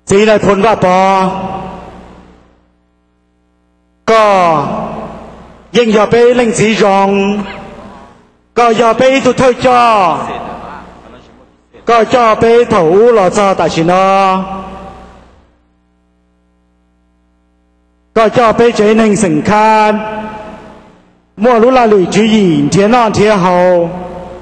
chỉ là thôn và bò có nhưng giờ bây lên chỉ rong có giờ bây tụi thôi cho có cho bây thủ là cho tại chỉ nó có cho bây chế nên sừng khan mua lúc là lụy chú ý thiên non thiên hậu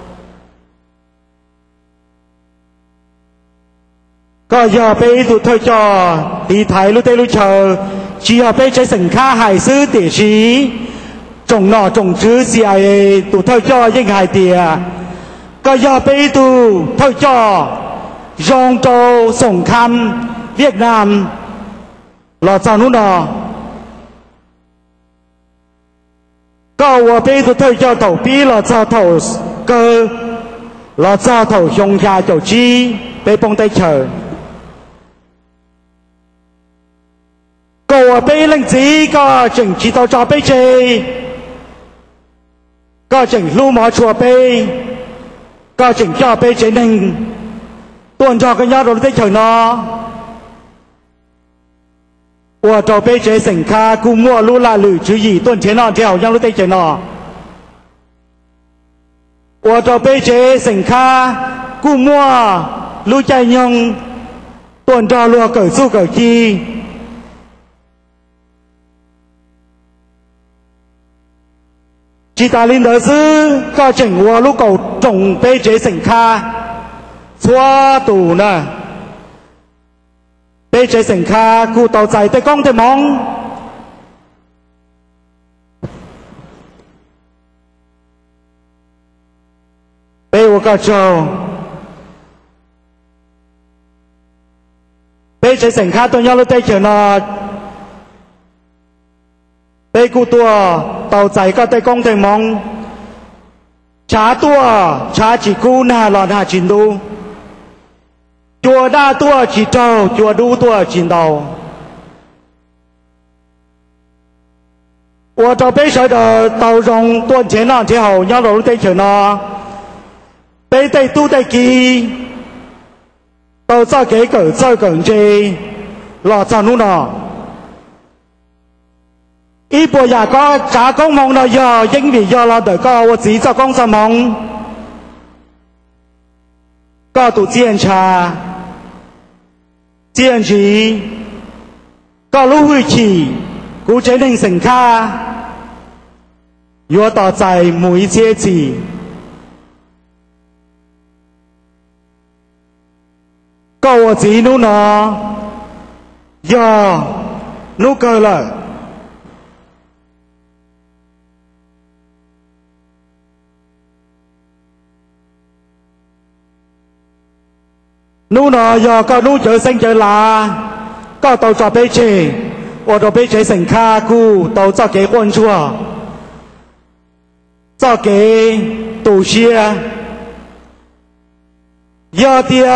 có giờ bây tụi thôi cho đi thái lúc tây lúc chờ chỉ họ bây chế sừng kha hải sư tỉ trí trồng nọ trồng chứ CIA tụi thôi cho những hải tìa có giờ bây tụi thôi cho rong châu sổng khăn Việt Nam là sao nữa nọ có giờ bây tụi thôi cho thầu bí là sao thầu cơ là sao thầu dòng gia châu chi bê bông tay chờ có bê lên gì có chừng chỉ tao cho bê chê có chừng lưu mỏ chùa bê có chừng cho bê chế nên tuần cho cái nhau rồi tới chờ nó của cho bê chế sỉnh kha cu mua lưu là lử chứ gì tuần chế nó theo nhau lúc tới chờ nó của cho bê chế sỉnh kha cu mua lưu chạy nhung tuần cho lùa cởi su cởi chi chỉ ta linh đỡ sư có chỉnh qua lúc cầu trồng bê chế sỉnh kha xóa tù nè bê chế sỉnh kha cụ tàu chạy tới con tới mong bê của cao trầu bê chế sỉnh kha tôi nhau lúc tây chờ nó bê cụ tua tàu chạy có tay công tay mong trả tua trả chỉ cu na lò na chín đu chùa đa tua chỉ trâu chùa đu tua chín đầu của trò bê sở đờ tàu rồng tuần chế nọ chế hậu nhau đầu tây chờ nó bê tây tu tây kỳ tàu ra kế cỡ chơi cỡ chê lò sao nụ nọ ý bộ nhà có trả công mong nó giờ chính vì do là đợi có chỉ cho công sao mong có tụ chiên trà chiên trí có lũ huy chỉ cú chế định sỉnh kha yếu tỏ dài mũi chế chỉ có chỉ nụ nó giờ nụ cơ lợi nú nọ giờ có nú chợ xanh chợ là có tàu cho bê chê ở đó bê chê sỉnh kha cu tàu cho kế quân chùa cho kế tù xia giờ tia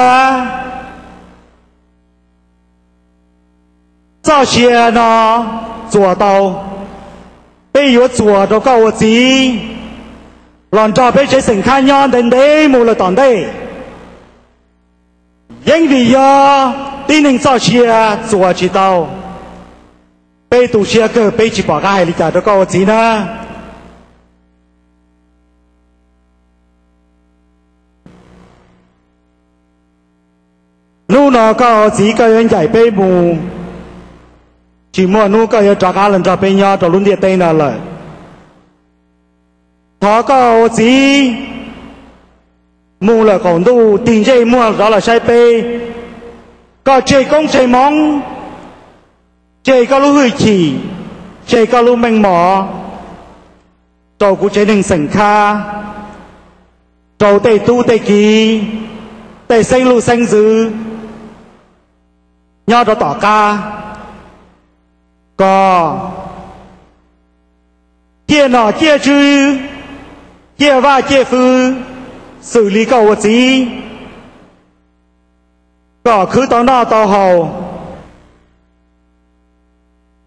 cho xia nó chùa tàu bê yếu chùa đó có gì lần cho bê chê sỉnh kha nhon đến đây mù là tòn đây因为呀，你能造些做知道，被读些个被去把个海里家都搞钱呢。นู่นก็สีก็ยังใหญ่ไปหมู่chỉ muaนู่นก็ยังจากการจะไปยอต่อรุ่นเดียเต้นนั่นเลยพอก็สีmua là còn đủ tiền chơi mua đó là sai pe có chơi công chơi mong chơi có lú hủy chỉ chơi có lú manh mỏ trâu cũng chơi đừng sỉnh kha trâu tây tu tây kỳ tây xanh lú xanh dư nho đó tỏ ca có chia nọ chia chư chia va chia phư xử lý cầu gì có cứ tao nọ tao hầu